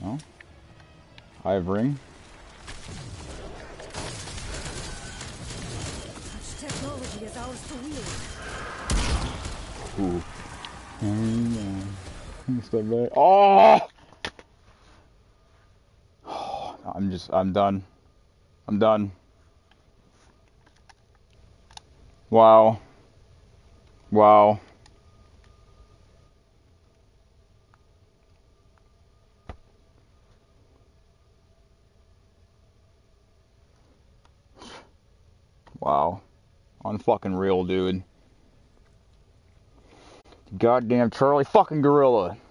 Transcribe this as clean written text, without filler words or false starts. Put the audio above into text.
Oh. I have ring. Such technology is ours to wield. Ooh. Step back. Oh! I'm done. I'm done. Wow. Wow. Wow. Unfucking real, dude. Goddamn Charlie fucking Gorilla.